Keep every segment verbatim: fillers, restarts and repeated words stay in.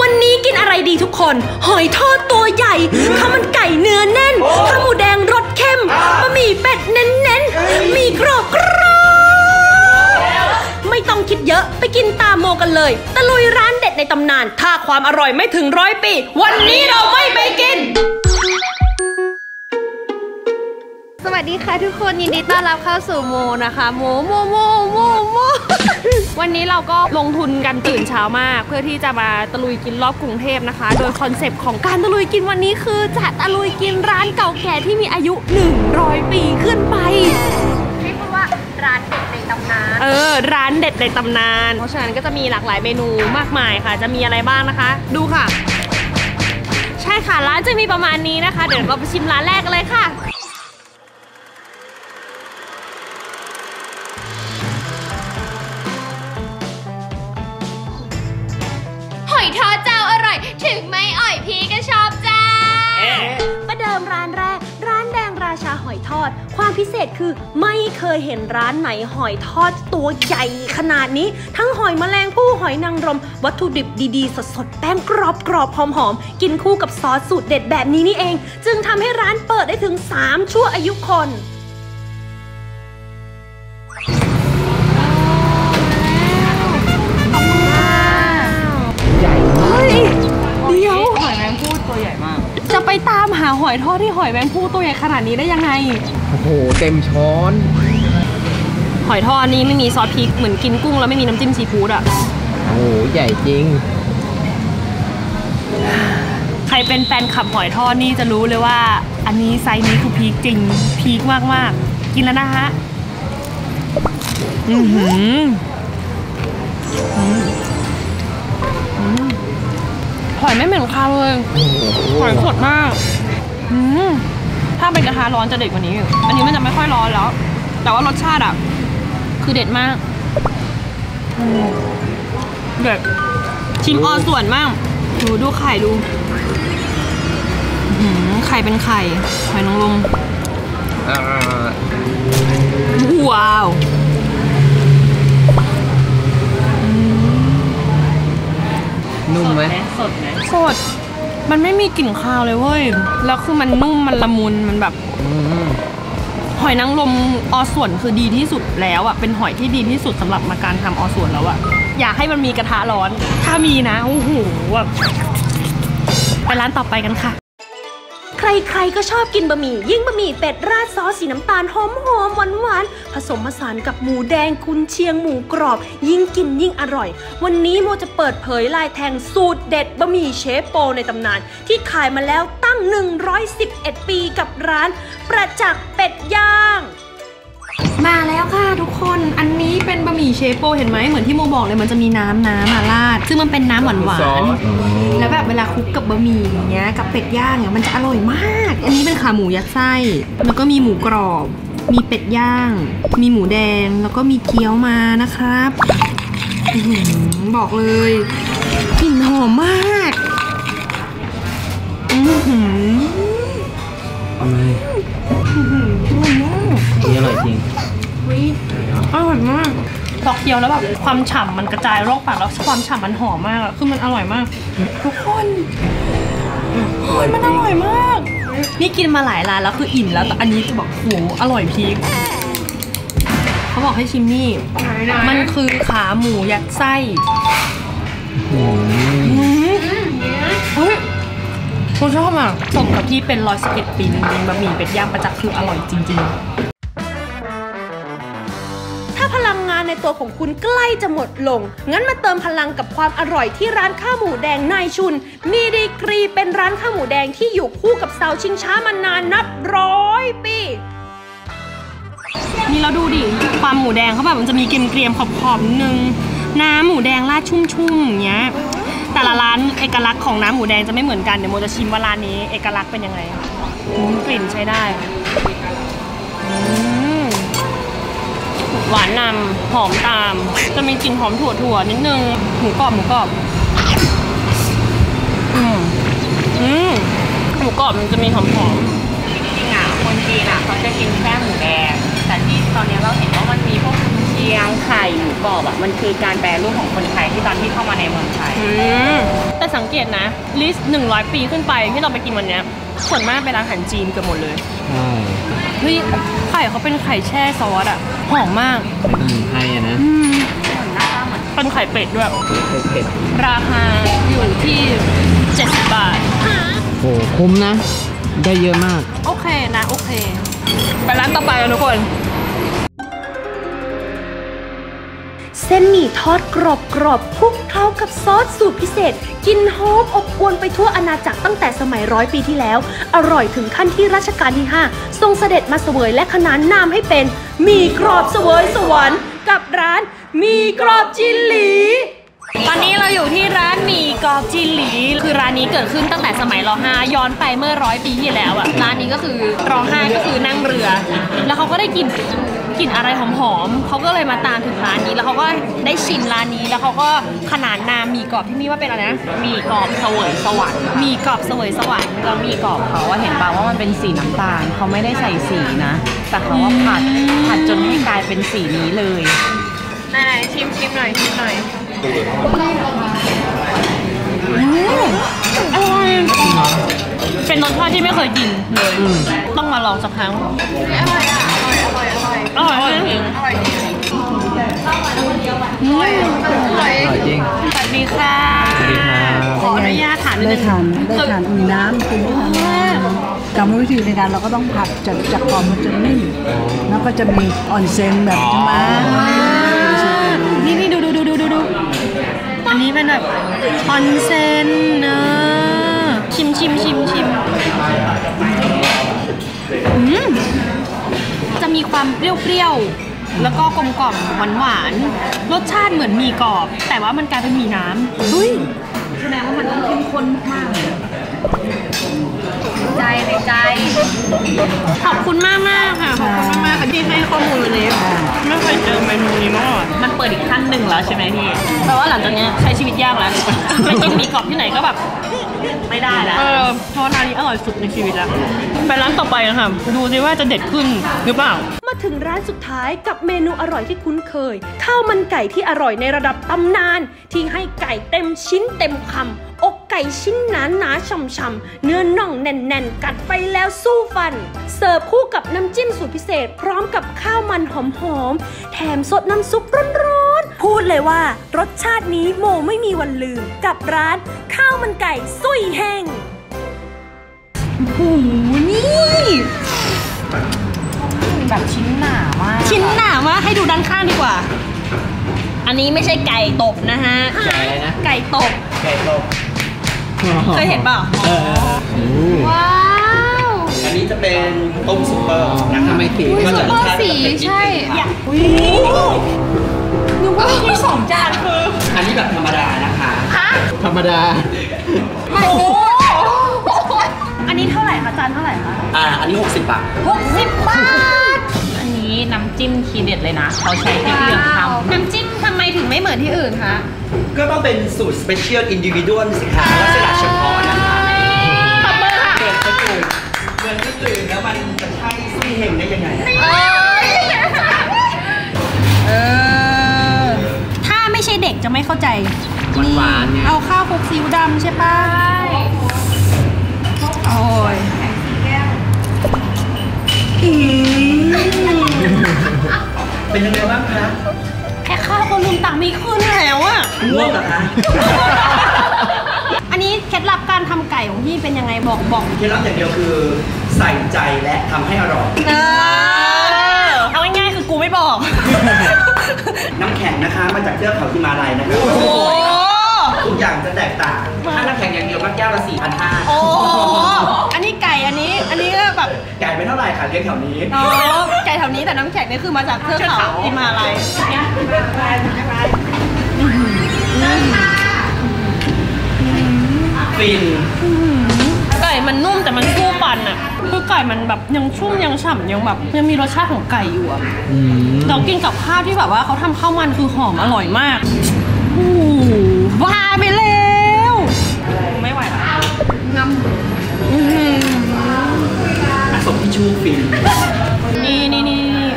วันนี้กินอะไรดีทุกคนหอยทอดตัวใหญ่ข้าวมันไก่เนื้อแน่นข้าวหมูแดงรสเข้มบะหมี่เป็ดเน้นๆมีกรอบกรอบไม่ต้องคิดเยอะไปกินตามโมกันเลยตะลุยร้านเด็ดในตำนานถ้าความอร่อยไม่ถึงร้อยปีวันนี้เราไม่ไปกินสวัสดีค่ะทุกคนยินดีต้อนรับเข้าสู่โมนะคะโมโมโมโมโมวันนี้เราก็ลงทุนกันตื่นเช้ามากเพื่อที่จะมาตะลุยกินรอบกรุงเทพนะคะโดยคอนเซปต์ของการตะลุยกินวันนี้คือจะตะลุยกินร้านเก่าแก่ที่มีอายุหนึ่งร้อยปีขึ้นไปเรียกว่าร้านเด็ดในตำนานเออร้านเด็ดในตำนานเพราะฉะนั้นก็จะมีหลากหลายเมนูมากมายค่ะจะมีอะไรบ้างนะคะดูค่ะใช่ค่ะร้านจะมีประมาณนี้นะคะเดี๋ยวเราไปชิมร้านแรกกันเลยค่ะหอยทอดเจ้าอร่อยถึงไม่อ่อยพี่ก็ชอบจ้าประเดิมร้านแรกร้านแดงราชาหอยทอดความพิเศษคือไม่เคยเห็นร้านไหนหอยทอดตัวใหญ่ขนาดนี้ทั้งหอยแมลงภู่หอยนางรมวัตถุดิบดีๆสดๆแป้งกรอบๆหอมๆกินคู่กับซอสสูตรเด็ดแบบนี้นี่เองจึงทำให้ร้านเปิดได้ถึงสามชั่วอายุคนเดี๋ยวหอยแมงภู่ตัวใหญ่มากจะไปตามหาหอยทอดที่หอยแมงภู่ตัวใหญ่ขนาดนี้ได้ยังไงโอ้โหเต็มช้อนหอยทอดนี้ไม่มีซอสพริกเหมือนกินกุ้งแล้วไม่มีน้ำจิ้มซีฟู้ดอ่ะโอ้โหใหญ่จริงใครเป็นแฟนคลับหอยทอดนี่จะรู้เลยว่าอันนี้ไซส์นี้คือพีคจริงพีคมากๆกินแล้วนะฮะอือหือหอยไม่เหม็นคาวเลยหอยสดมากถ้าเป็นกระทะร้อนจะเด็ดกว่านี้อันนี้มันจะไม่ค่อยร้อนแล้วแต่ว่ารสชาติอ่ะคือเด็ดมากเด็ดชิมออส่วนมากดูดูไข่ดูไข่เป็นไข่หอยนางรมว้าวนุ่มไหมสดไหมสดมันไม่มีกลิ่นคาวเลยเว้ยแล้วคือมันนุ่มมันละมุนมันแบบหอยนางรมอส่วนคือดีที่สุดแล้วอ่ะเป็นหอยที่ดีที่สุดสำหรับมาการทำอส่วนแล้วอ่ะอยากให้มันมีกระทะร้อนถ้ามีนะโอ้โหแบบไปร้านต่อไปกันค่ะใครๆก็ชอบกินบะหมี่ยิ่งบะหมี่เป็ดราดซอสสีน้ำตาลหอมหอมหวานหวานผสมผสานกับหมูแดงกุนเชียงหมูกรอบยิ่งกินยิ่งอร่อยวันนี้โมจะเปิดเผยลายแทงสูตรเด็ดบะหมี่เชฟโปในตำนานที่ขายมาแล้วตั้งหนึ่งร้อยสิบเอ็ดปีกับร้านประจักษ์เป็ดย่างมาแล้วค่ะทุกคนอันนี้เป็นบะหมี่เชฟโปเห็นไหมเหมือนที่โมบอกเลยมันจะมีน้ำน้ำมาราดซึ่งมันเป็นน้ำหวานหวานแล้วแบบเวลาคลุกกับบะหมี่อย่างเงี้ยกับเป็ดย่างเนี่ยมันจะอร่อยมากอันนี้เป็นขาหมูยัดไส้แล้วก็มีหมูกรอบมีเป็ดย่างมีหมูแดงแล้วก็มีเกี๊ยวมานะครับบอกเลยกลิ่นหอมมากอือหืออร่อยนี่อร่อยจริงอร่อยมากพอเคี้ยวแล้วแบบความฉ่ำมันกระจายรอบปากแล้วความฉ่ำมันหอมมากอะคือมันอร่อยมากทุกคนหอยมันอร่อยมากนี่กินมาหลายร้านแล้วคืออิ่มแล้วแต่อันนี้คือแบบโหอร่อยพีคเขาบอกให้ชิมนี่มันคือขาหมูยัดไส้เฮ้ยผมชอบอ่ะสมกับที่เป็นร้อยสิบเอ็ดปีจริงๆบะหมี่เป็ดย่างประจักษ์คืออร่อยจริงๆถ้าพลังงานในตัวของคุณใกล้จะหมดลงงั้นมาเติมพลังกับความอร่อยที่ร้านข้าวหมูแดงนายชุนมีดีกรีเป็นร้านข้าวหมูแดงที่อยู่คู่กับเสาชิงช้ามานานนับร้อยปีนี่เราดูดิความหมูแดงเขาแบบมันจะมีเกรียมๆขอบๆนิดนึงน้ำหมูแดงราดชุ่มๆอย่างเงี้ยแต่ละร้านเอกลักษณ์ของน้ำหมูแดงจะไม่เหมือนกันเดี๋ยวโมจะชิมว่าร้านนี้เอกลักษณ์เป็นยังไงกลิ่นใช้ได้หวานนำหอมตามจะมีกลิ่นหอมถั่วๆนิดนึงหมูกรอบหมูกรอบอืมอืมหมูกรอบมันจะมีหอมๆจริงๆอ่ะคนจีนอ่ะเขาจะกินแค่หมูแดงแต่ที่ตอนนี้เราเห็นว่ามันมีพวกเชียงไข่หมูกรอบอ่ะมันคือการแปรรูปของคนไทยที่ตอนที่เข้ามาในเมืองไทยแต่สังเกตนะลิสต์หนึ่งร้อยปีขึ้นไปที่เราไปกินวันเนี้ยส่วนมากเป็นร้านอาหารจีนเกือบหมดเลยใช่เฮ้ยไข่เขาเป็นไข่แช่ซอสอะหอมมากอืมไทยอะนะอืมเป็นไข่เป็ดด้วยเผ็ดราคาอยู่ที่เจ็ดสิบบาทๆโหคุ้มนะ ได้เยอะมากโอเคนะโอเคไปร้านต่อไปกันทุกคนเส้นหมี่ทอดกรอบกรอบคลุกเคล้ากับซอสสูตรพิเศษกลิ่นหอมอบอวลไปทั่วอาณาจักรตั้งแต่สมัยร้อยปีที่แล้ว อร่อยถึงขั้นที่รัชกาลที่ห้าทรงเสด็จมาเสวยและขนานนามให้เป็นหมี่กรอบเสวยสวรรค์กับร้านหมี่กรอบจินหลีตอนนี้เราอยู่ที่ร้านหมี่กรอบจินหลีคือร้านนี้เกิดขึ้นตั้งแต่สมัยรห้าย้อนไปเมื่อร้อยปีที่แล้วอะร้านนี้ก็คือรห้าก็คือนั่งเรือ แล้วเขาก็ได้กลิ่นกลิ่นอะไรหอมๆเขาก็เลยมาตามถึงร้านนี้แล้วเขาก็ได้ชิมร้านนี้แล้วเขาก็ขนานนามหมี่กรอบที่นี่ว่าเป็นอะไรนะหมี่กรอบเสวยสวรรค์หมี่กรอบเสวยสวรรค์แล้วมีกรอบเขาว่าเห็นป่าว่ามันเป็นสีน้ำตาลเขาไม่ได้ใส่สีนะ แต่เขาว่าผัดผัดจนให้กลายเป็นสีนี้เลยไหนๆชิมชิมหน่อยชิมหน่อยอร่อยเป็นรสชาติที่ไม่เคยกินเลยต้องมาลองสักครั้งอร่อยอ่ะอร่อยอร่อยอร่อยจริงอร่อยจริงอร่อยอร่อยอร่อยจริงสวัสดีค่ะสวัสดีครับขออนุญาตถามนิดได้นึงทานได้ทานมีน้ำคุณได้ทานน้ำกรรมวิธีในการเราก็ต้องผัดจากจากกรอบมันจะนิ่มแล้วก็จะมีออนเซนแบบใช่ไหมนี่นี่ดูดูดูดูดูดูอันนี้เป็นแบบออนเซนเนอะชิมชิมชิมชิมอืมจะมีความเปรี้ยวๆแล้วก็กลมกล่อมหวานหวานๆรสชาติเหมือนหมี่กรอบ แต่ว่ามันกลายเป็นหมี่น้ำเฮ้ยแสดงว่ามันต้องเข้มข้นมากใจในใจขอบคุณมากมากค่ะขอบคุณมากๆค่ะที่ให้ข้อมูลวันนี้ไม่เคยเจอเมนูนี้มาก่อนมันเปิดอีกขั้นหนึ่งแล้วใช่ไหมพี่แปลว่าหลังจากนี้ใช้ชีวิตยากแล้วไปกินหมี่กรอบที่ไหนก็แบบไม่ได้แล้วเออเพราะร้านนี้อร่อยสุดในชีวิตแล้วไปร้านต่อไปนะคะดูสิว่าจะเด็ดขึ้นหรือเปล่ามาถึงร้านสุดท้ายกับเมนูอร่อยที่คุ้นเคยข้าวมันไก่ที่อร่อยในระดับตำนานที่ให้ไก่เต็มชิ้นเต็มคำอกไก่ชิ้นหนาหนาช่ำๆเนื้อน่องแน่นๆกัดไปแล้วสู้ฟันเสิร์ฟคู่กับน้ำจิ้มสูตรพิเศษพร้อมกับข้าวมันหอมๆแถมสดน้ำซุปร้อนๆพูดเลยว่ารสชาตินี้โมไม่มีวันลืมกับร้านข้าวมันไก่ซุยแห้งโอ้โหนี่แบบชิ้นหนามากชิ้นหนามากให้ดูด้านข้างดีกว่า อันนี้ไม่ใช่ไก่ตบนะฮะไก่อะไรนะไก่ตบไก่ตกเคยเห็นเปล่าเออว้าวอันนี้จะเป็นต้มซุปเปอร์นะคทำรับไมสีก็จะรสชาติสีแบบเป็นใช่นิดนึงครับอุ้ยนึกว่ามีสองจานคืออันนี้แบบธรรมดานะคะธรรมดาโอ้โหอันนี้เท่าไหร่คะจานเท่าไหร่คะอ่า อันนี้ หกสิบบาทหกสิบบาทอันนี้น้ำจิ้มทีเด็ดเลยนะเขาใช้พริกเหลืองทำน้ำจิ้มทำไมถึงไม่เหมือนที่อื่นคะก็ต้องเป็นสูตร special individual สิคะลักษณะเฉพาะนะคะตบมือค่ะเกิดคนอื่นเกิดคนอื่นแล้วมันจะใช่ซุยเฮงได้ยังไงอะเออถ้าไม่ใช่เด็กจะไม่เข้าใจหวานๆไงเอาข้าวคลุกซีอิ๊วดำใช่ปะโอ้ยอืมเป็นยังไงบ้างคะแค่ข้าวคนลืมตังค์ไม่ขึ้นแล้วอะง่วงเหรอคะอันนี้เคล็ดลับการทำไก่ของพี่เป็นยังไงบอกบอกเคล็ดลับอย่างเดียวคือใส่ใจและทำให้อร่อยเออเอาง่ายๆคือกูไม่บอกน้ำแข็งนะคะมาจากเทือกเขาฮิมาลัยนะคะโอ้โหทุกอย่างจะแตกต่างถ้าน้ำแข็งอย่างเดียวก็แก้วละสี่พันห้าโอ้โหอันนี้ไก่อันนี้ อันนี้ก็แบบไก่ไม่เท่าไหร่ค่ะเลี้ยงแถวนี้อ๋อไก่แถวนี้แต่น้ำแข็งนี่คือมาจากเทือกเขาฮิมาลัยฟินไก่มันนุ่มแต่มันสู้ฟันอ่ะคือไก่มันแบบยังชุ่มยังฉ่ำยังแบบยังมีรสชาติของไก่อยู่อ่ะอืมเรากินกับข้าวที่แบบว่าเขาทำข้าวมันคือหอมอร่อยมากโอ้โหบ้าไปแล้วไม่ไหวละงำอื้อหือผสมทิชชู่ฟินนี่นี่นี่นี่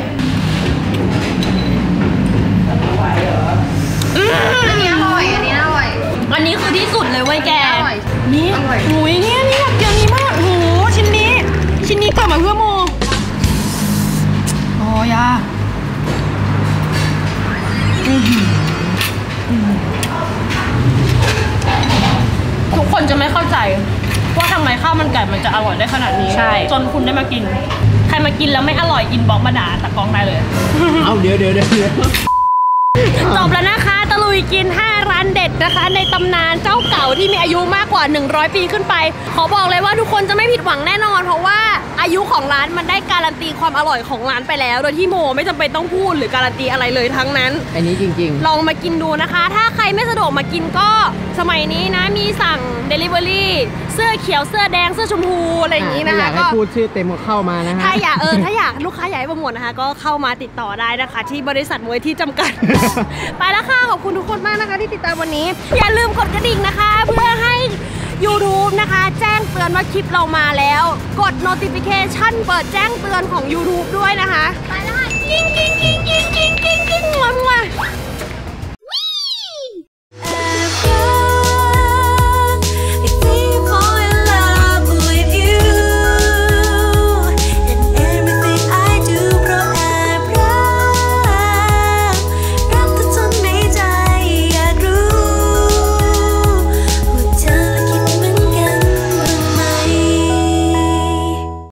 อืมอันนี้อร่อยอันนี้อร่อยอันนี้คือที่สุดเลยเว้ยแกนี่หุยเนี่ยนี่แบบเดียวนี้มากโอ้โหชิ้นนี้ชิ้นนี้เกิดมาเพื่อโมโอ้ยาทุกคนจะไม่เข้าใจว่าทำไมข้าวมันไก่มันจะอร่อยได้ขนาดนี้ใช่จนคุณได้มากินใครมากินแล้วไม่อร่อยอินบ็อกซ์มาด่าตะกองได้เลยเอาเดี๋ยวเดี๋ยวเดี๋ยวจบแล้วนะคะตะลุยกินห้าร้านเด็ดนะคะในตำนานเจ้าเก่าที่มีอายุมากกว่าหนึ่งร้อยปีขึ้นไปขอบอกเลยว่าทุกคนจะไม่ผิดหวังแน่นอนเพราะว่าอายุของร้านมันได้การันตีความอร่อยของร้านไปแล้วโดยที่โมไม่จำเป็นต้องพูดหรือการันตีอะไรเลยทั้งนั้นอันนี้จริงลองมากินดูนะคะถ้าใครไม่สะดวกมากินก็สมัยนี้นะมีสั่ง Delivery เสื้อเขียวเสื้อแดงเสื้อชมพูอะไรอย่างนี้ถ้านะอยาคะกให้พูดชื่อเต็มก็เข้ามานะฮะถ้าอยากเออถ้าอยากลูกค้าอยากให้โปรโมทนะคะก็เข้ามาติดต่อได้นะคะที่บริษัทมวยที่จำกัด ไปแล้วค่ะขอบคุณทุกคนมากนะคะที่ติดตามวันนี้อย่าลืมกดกระดิ่งนะคะเพื่อให้ YouTube นะคะแจ้งเตือนว่าคลิปเรามาแล้วกด notification เปิดแจ้งเตือนของ YouTube ด้วยนะคะไปแล้ว